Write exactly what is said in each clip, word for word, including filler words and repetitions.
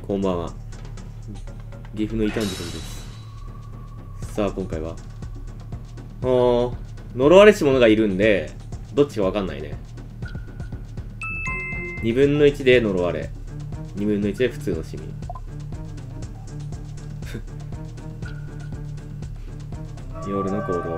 こんばんは。岐阜の異端児くんです。さあ、今回は。おー、呪われし者がいるんで、どっちかわかんないね。にぶんのいちで呪われ。にぶんのいちで普通の市民。夜の行動。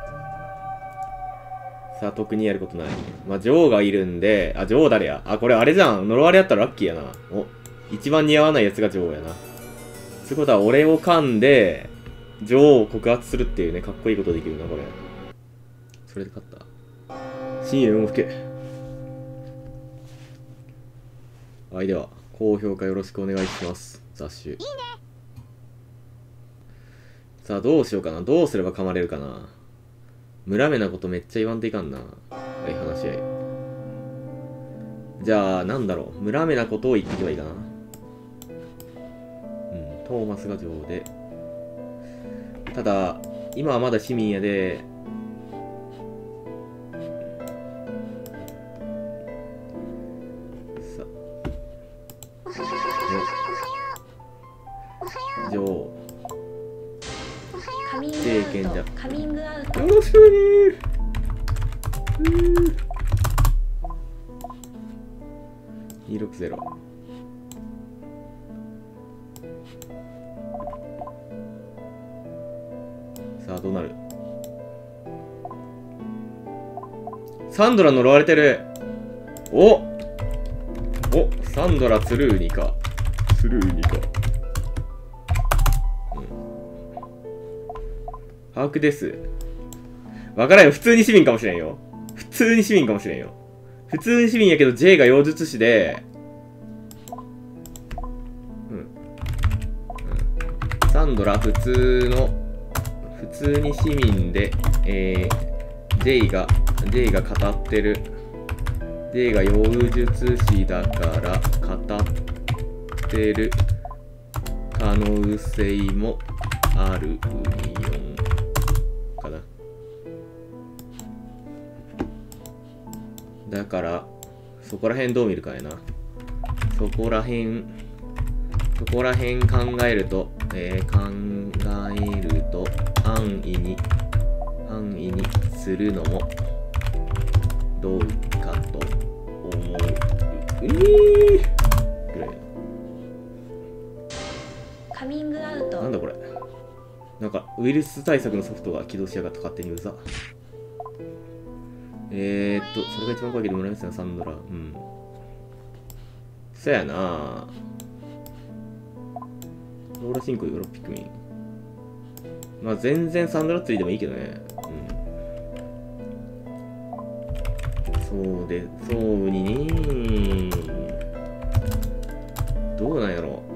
さあ、特にやることない。まあ、女王がいるんで、あ、女王誰や？あ、これあれじゃん。呪われやったらラッキーやな。お、一番似合わないやつが女王やな。つうことは、俺を噛んで、女王を告発するっていうね、かっこいいことできるな、これ。それで勝った。深夜よんふけ。はい、では、高評価よろしくお願いします。雑種。いいね。さあ、どうしようかな。どうすれば噛まれるかな。村目なことめっちゃ言わんといかんな。はい、話し合い。じゃあ、なんだろう。村目なことを言っていけばいいかな。うん、トーマスが女王で。ただ、今はまだ市民やで、さあ、女王。政権じゃ。 カミングアウト。 面白いねー。にひゃくろくじゅう。さあ、どうなる？サンドラ呪われてる。おお、サンドラツルーニか。ツルーニか。把握です。わからんよ。普通に市民かもしれんよ。普通に市民かもしれんよ。普通に市民やけど J が妖術師で、うん。うん。サンドラ普通の、普通に市民で、えー、J が、J が語ってる。J が妖術師だから語ってる可能性もあるウニオン。かな。だからそこら辺どう見るかやな。そこら辺そこら辺考えると、えー、考えると安易に安易にするのもどうかと思う。えー、ぐらい。 カミングアウト。 なんだこれ。なんかウイルス対策のソフトが起動しやがった。勝手にうざ。えーっと、それが一番怖いけど村光さんサンドラ。うん。そやな。ローラシンコヨーロピクミン。まあ全然サンドラついてもいいけどね。うん。そうで、そうにね。どうなんやろ。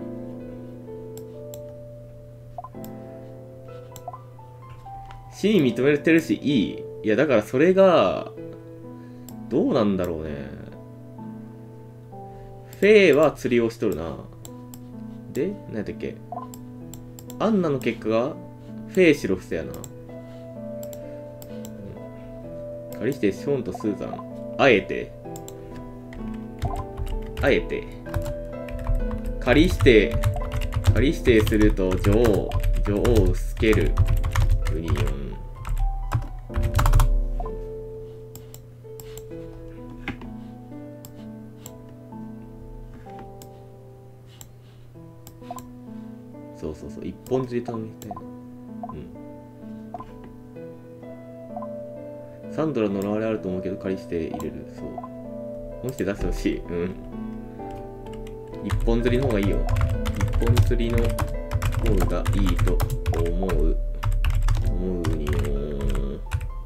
市民認められてるし、いい。いや、だからそれが、どうなんだろうね。フェイは釣りをしとるな。で、何やったっけ。アンナの結果が、フェイシロフセやな。うん、カリステ、ショーンとスーザン。あえて。あえて。カリステ、カリステすると女王、女王をスケル。ユニオン。そうそうそう、一本釣り頼みたいな。うん。サンドラの呪われあると思うけど、借りして入れる。そう。本して出してほしい。うん。一本釣りの方がいいよ。一本釣りの方がいいと思う。思うによー。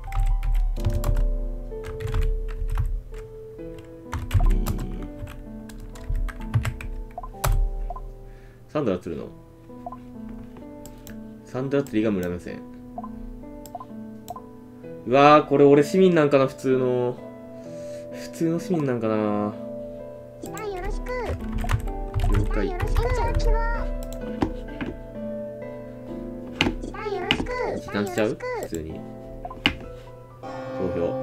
サンドラ釣るの。サンドラ釣りが村目線。うわー、これ俺市民なんかな。普通の普通の市民なんかな。 よろしく。 了解。 よろしく。 一旦しちゃう？普通に投票。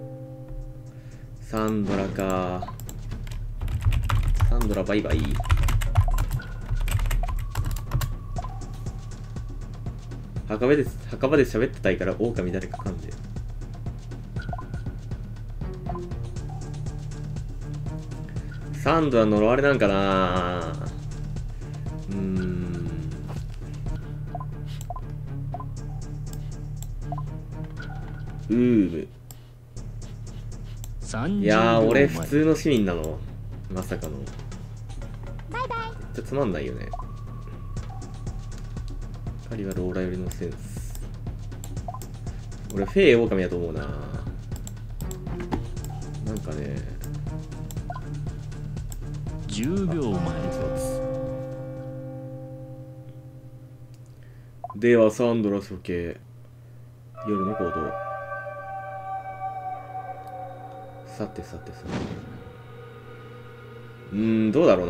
サンドラか。サンドラバイバイ。 墓場で墓場で喋ってたいから狼誰か噛んで。サンドは呪われなんかな。うーん。うーむ。いやー、俺普通の市民なの。まさかの。 バイバイ。 めっちゃつまんないよね。カリはローラよりのセンス。俺フェイオオカミだと思うな。なんかね。 じゅうびょうまえ。ではサンドラ処刑。夜の行動。さてさてさて。うーん、どうだろうな。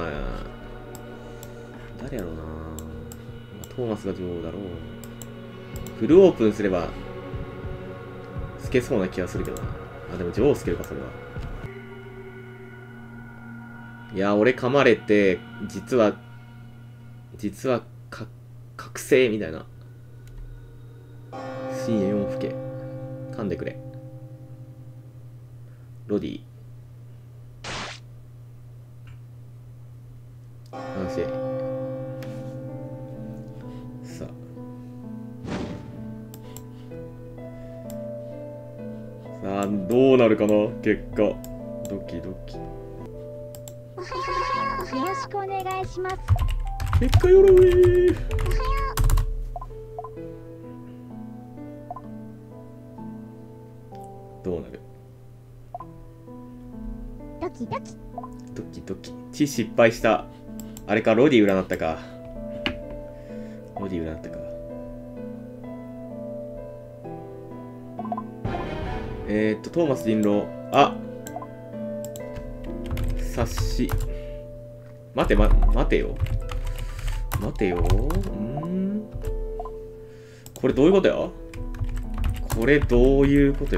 誰やろうな。トーマスが女王だろう。フルオープンすれば、透けそうな気がするけどな。あ、でも女王透けるか、それは。いや、俺噛まれて、実は、実は、か、覚醒みたいな。深夜よんふけ。噛んでくれ。ロディ。安心。さあ。さあ、どうなるかな結果。ドキドキ。 よろしくお願いします。 結果よろい。どうなる？ ドキドキ。 ドキドキ。血失敗した。あれか、ロディ占ったか。ロディ占ったか。えーっと、トーマス人狼。あ、察し。待て、ま、待てよ。待てよ。うーん。これどういうことや？これどういうことや？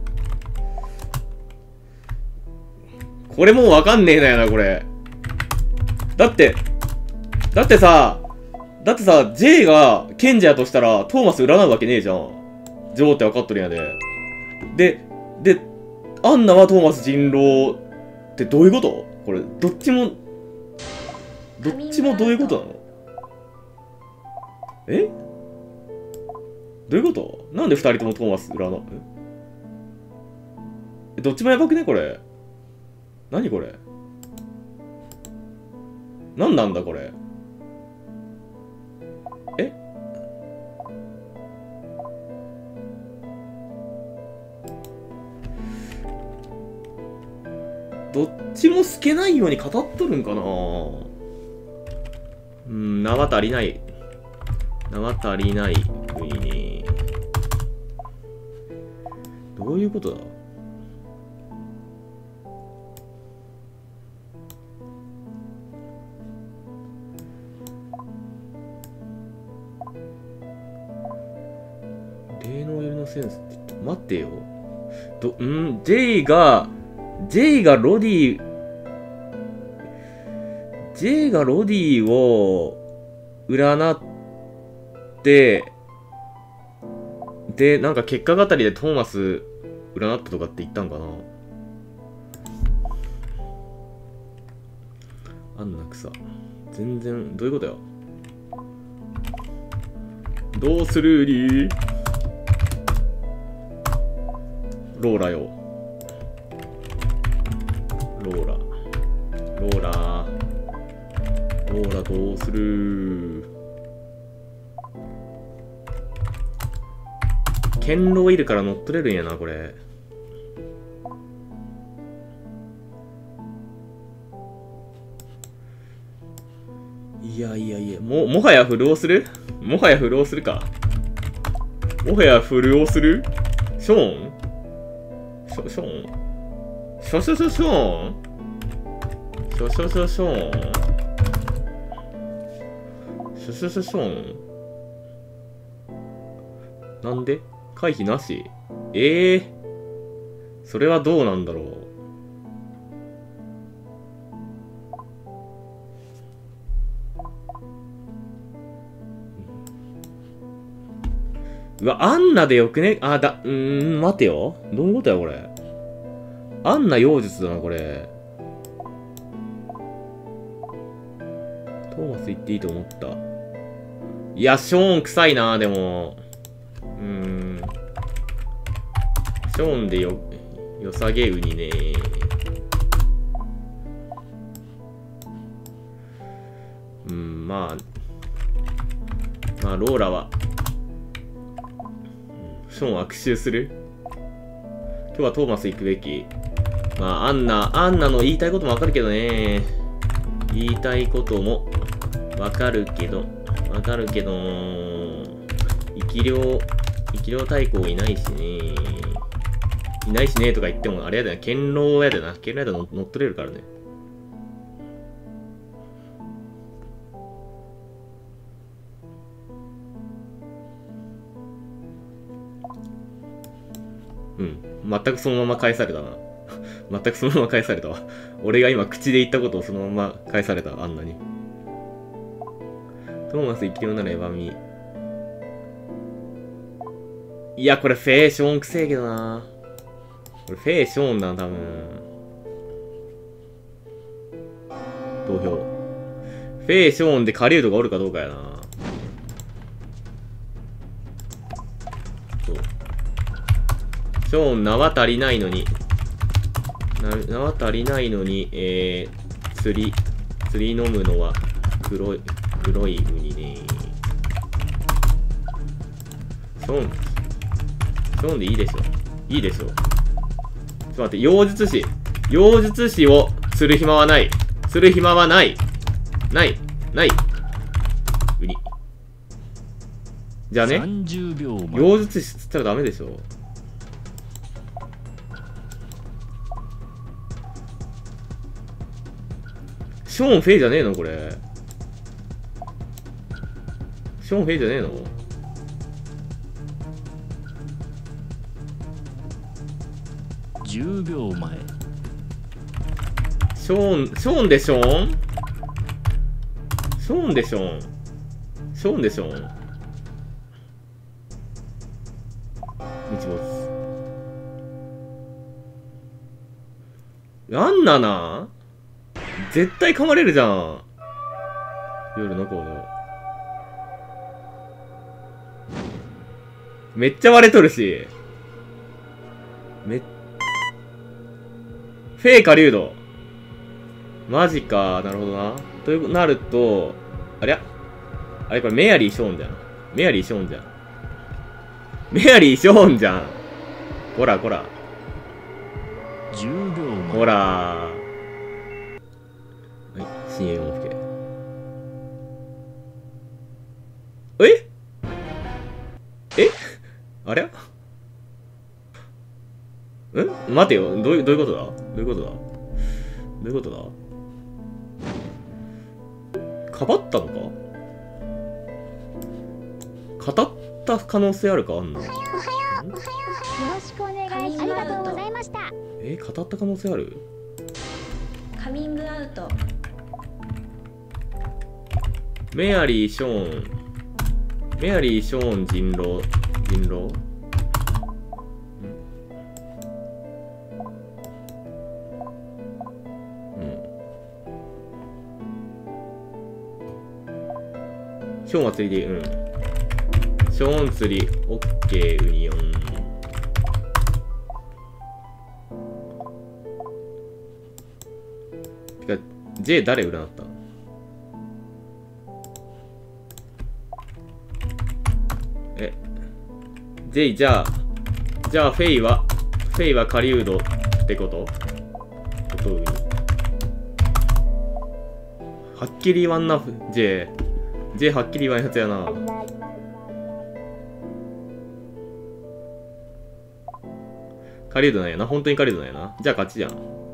これもうわかんねえなよな、これ。だって、だってさ、だってさ、J が賢者やとしたら、トーマス占うわけねえじゃん。女王ってわかっとるんやで。で、で、アンナはトーマス人狼ってどういうこと？これ、どっちも、どっちもどういうことなの？え？どういうこと？なんで二人ともトーマス占う？え、どっちもやばくねこれ。何これ？何なんだこれ？え？どっちも透けないように語っとるんかな。うん、縄足りない。縄足りない国に。どういうことだ？霊能よりのセンスって言った。待ってよ。ど、ん ?J が、J がロディ、J がロディを占って、で、なんか結果語りでトーマス占ったとかって言ったんかな。あんなくさ。全然、どういうことや。どうするリーローラよ。ローラ。ローラ。ローラどうする？堅牢いるから乗っ取れるんやな、これ。いやいやいや、も、もはやフルオする？もはやフルオするか。もはやフルオする？ショーン？ショ、ショーン？ショショショショーン？ショショショショーン？ショショショショーン？なんで？回避なし？ええー、それはどうなんだろう。 うわ、アンナでよくね？あ、だ、うーん、待てよ。どういうことや、これ。アンナ妖術だな、これ。トーマス言っていいと思った。いや、ショーン臭いな、でも。うーん。ショーンでよ、よさげウニね。うん、まあ。まあ、ローラは。ショーン悪臭する？今日はトーマス行くべき。まあ、アンナ、アンナの言いたいこともわかるけどね。言いたいこともわかるけど、わかるけど、生き量、生き量対抗いないしね。いないしねとか言っても、あれやだな、堅牢やだな。堅牢やだ乗っ取れるからね。うん。全くそのまま返されたな。全くそのまま返されたわ。俺が今口で言ったことをそのまま返された、あんなに。トーマス生き量ならエヴァミ。いや、これフェイションくせえけどな。これフェイションだな、多分。投票。フェイションでカリウドがおるかどうかやな。そう。ショーン、縄足りないのに。縄足りないのに、えー、釣り、釣り飲むのは黒い、黒いウニね。ショーン、ショーンでいいでしょ。いいでしょ。ちょっと待って、妖術師。妖術師を釣る暇はない。釣る暇はない。ない。ない。ウニ。じゃあね。妖術師釣ったらダメでしょ。ショーンフェイじゃねえのこれ。ショーンフェイじゃねえの？ じゅうびょうまえ。 ショーン、ショーンでショーン？ショーンでショーン。ショーンでショーン。日没。なんなな？絶対噛まれるじゃん。夜の行動。めっちゃ割れとるし。めっ。フェイかリュウド。マジか。なるほどな。というなると、ありゃあれこれメアリー・ショーンじゃん。メアリー・ショーンじゃん。メアリー・ショーンじゃん。こらこら。 じゅうびょうまえ。 ほらー。はい、深淵音符形。ええあれん待てよ。どういう、どういうことだどういうことだどういうことだかばったのか語った可能性あるかあんの？ おはよう。よろしくお願いします。ありがとうございました。 えー、語った可能性ある？ カミングアウト。 メアリー・ショーン。メアリー・ショーン人狼。人狼うん。ショーンは釣りでいい。うん。ショーン釣り。オッケー、ウニオン。てか、J 誰占った？え、J じゃあ、じゃあフェイは、フェイは狩人ってことことウニ。はっきり言わんな、J。J はっきり言わんやつやな。狩人なんやな。本当に狩人なんやな。じゃあ勝ちじゃん。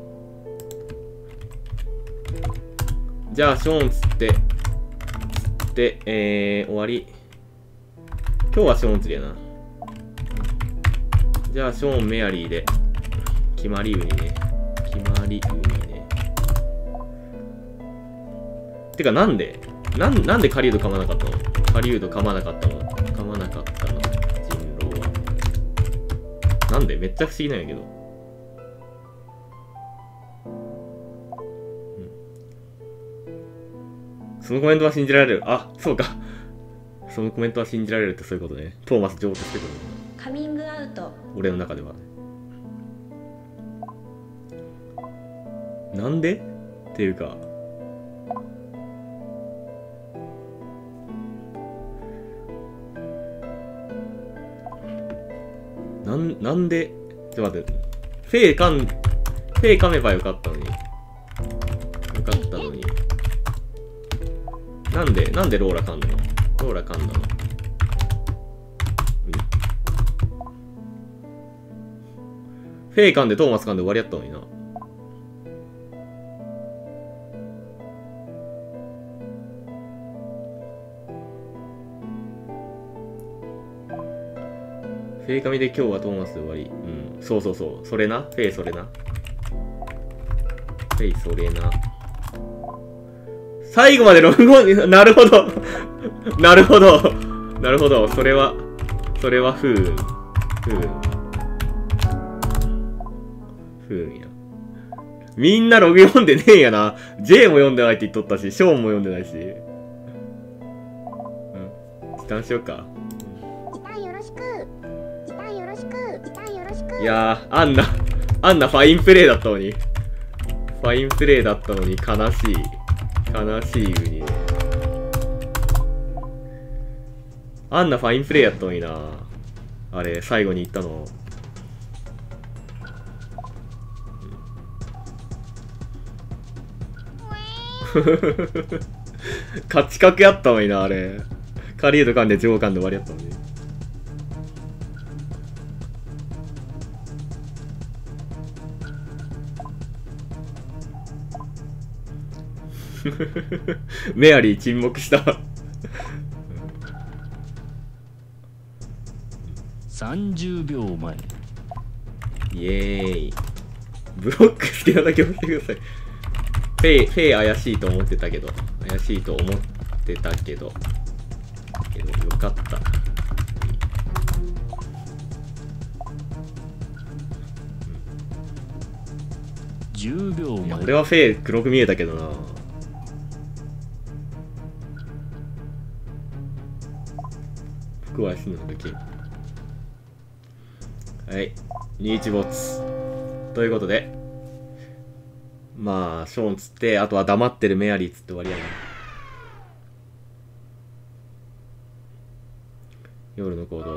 じゃあ、ショーン釣って、釣って、えー、終わり。今日はショーン釣りやな。じゃあ、ショーン、メアリーで。決まりウニね。決まりウニね。てか、なんでなん、なんで狩人噛まなかったの？狩人噛まなかったの？噛まなかったの？人なんでめっちゃ不思議なんやけど。うん、そのコメントは信じられる。あ、そうか。そのコメントは信じられるってそういうことね。トーマス上手ってこと。 カミングアウト。 俺の中では。なんでっていうか。なん、なんで、ちょっと待って。フェイかん、フェイ噛めばよかったのに。よかったのに。なんで、なんでローラ噛んだの？ローラ噛んだの？フェイ噛んでトーマス噛んで終わりやったのにな。フェイ髪で今日はトーマスで終わり。うん。そうそうそう。それな。フェイそれな。フェイそれな。最後までログオン、なるほど。なるほど。なるほど。それは、それは不運。不運。不運や。みんなログ読んでねえんやな。J も読んでないって言っとったし、ショーンも読んでないし。うん。時短しようか。いやー、あんな、あんなファインプレイだったのに。ファインプレイだったのに悲しい。悲しいウニね。あんなファインプレイやったのにな。あれ、最後に言ったの。勝ち確やったのにな、あれ。カリード噛んでジョー噛んで終わりやったのに。メアリー沈黙した。 さんじゅうびょうまえ。 イエーイ。ブロック好きなだけ教えてください。フェイ、フェイ怪しいと思ってたけど。怪しいと思ってたけど。けど、よかった。 じゅうびょうまえ。 俺はフェイ黒く見えたけどな。服は死ぬ時。はい。にいちボツ。ということで。まあ、ショーンつって、あとは黙ってるメアリーつって終わりやな。夜の行動。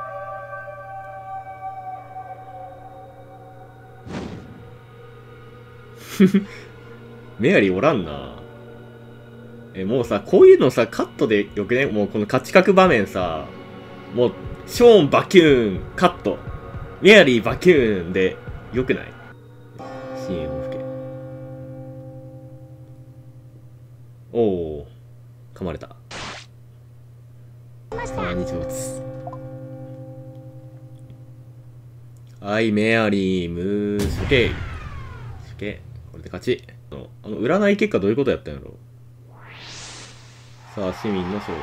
メアリーおらんな。え、もうさ、こういうのさ、カットでよくね、もうこの勝ち確場面さ、もう、ショーンバキューン、カット。メアリーバキューンで、よくない？新エム吹け。おー、噛まれた。さあ、日没。はい、メアリー、ムース、オッケー。オッケー。これで勝ち。あの、占い結果どういうことやったんやろ？さあ、市民の勝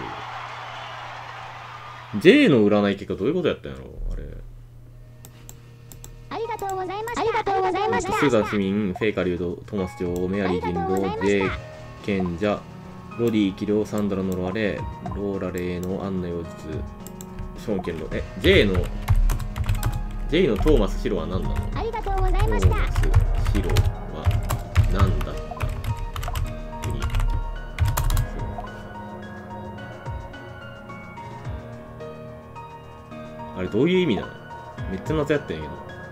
利。J の占い結果どういうことやったんやろあれ。 ありがとうございました。ありがとうございました。 スーザン市民、フェイカリュード、トーマス女王、メアリー人狼、J 賢者、ロディキリョウ、サンドラ呪われ、ローラ霊のアンナ妖術、ショーンケンロ。え、J の、J のトーマスシロは何なの？ ありがとうございトました。 ーマスシロは何だった国。あれどういう意味なの？めっちゃ謎やったんやけど。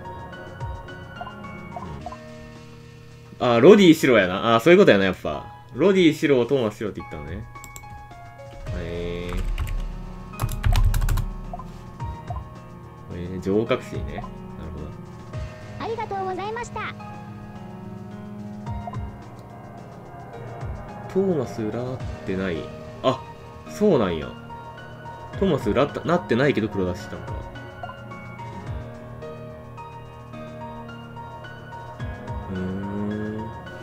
うん、あ、ロディ白やな。あ、そういうことやな、やっぱ。ロディ白をトーマス白って言ったのね。へえー。えー、女王隠しね。なるほど。 ありがとうございました。 トーマス裏ってない。あ、そうなんや。トーマス裏ったなってないけど黒出ししたのか。うーん。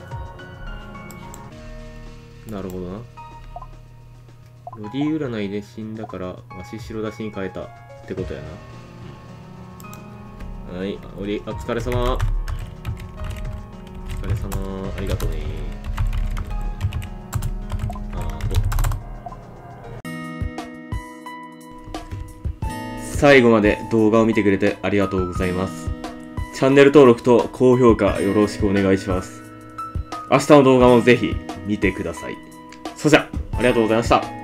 なるほどな。ロディ占いで死んだから、わし白出しに変えたってことやな。 はい、おり、あ、お疲れ様。お疲れ様。ありがとうね。あ最後まで動画を見てくれてありがとうございます。チャンネル登録と高評価よろしくお願いします。明日の動画もぜひ見てください。それじゃ、ありがとうございました。